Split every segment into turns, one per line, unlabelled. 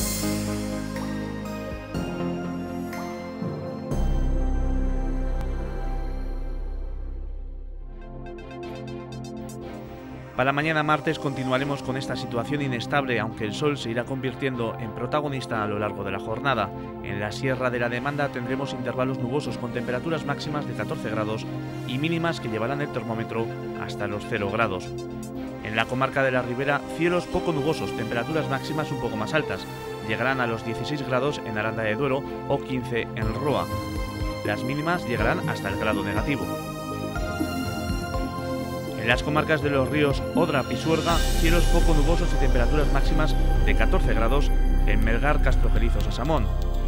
Para mañana martes continuaremos con esta situación inestable, aunque el sol se irá convirtiendo en protagonista a lo largo de la jornada. En la Sierra de la Demanda tendremos intervalos nubosos con temperaturas máximas de 14 grados y mínimas que llevarán el termómetro hasta los 0 grados. En la comarca de la Ribera, cielos poco nubosos, temperaturas máximas un poco más altas. Llegarán a los 16 grados en Aranda de Duero o 15 en Roa. Las mínimas llegarán hasta el grado negativo. En las comarcas de los ríos Odra, Pisuerga, cielos poco nubosos y temperaturas máximas de 14 grados en Melgar, Castrojerizo, Sasamón.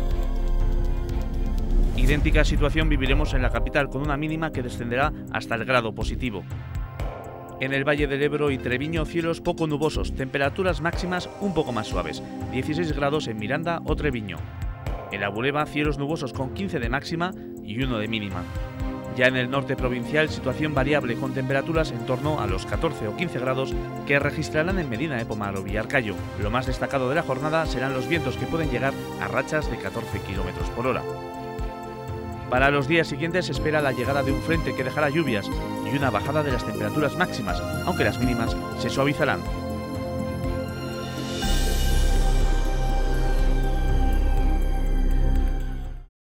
Idéntica situación viviremos en la capital, con una mínima que descenderá hasta el grado positivo. En el Valle del Ebro y Treviño, cielos poco nubosos, temperaturas máximas un poco más suaves, 16 grados en Miranda o Treviño. En la Bureba, cielos nubosos con 15 de máxima y 1 de mínima. Ya en el norte provincial, situación variable con temperaturas en torno a los 14 o 15 grados que registrarán en Medina de Pomar o Villarcayo. Lo más destacado de la jornada serán los vientos, que pueden llegar a rachas de 14 km por hora. Para los días siguientes se espera la llegada de un frente que dejará lluvias y una bajada de las temperaturas máximas, aunque las mínimas se suavizarán.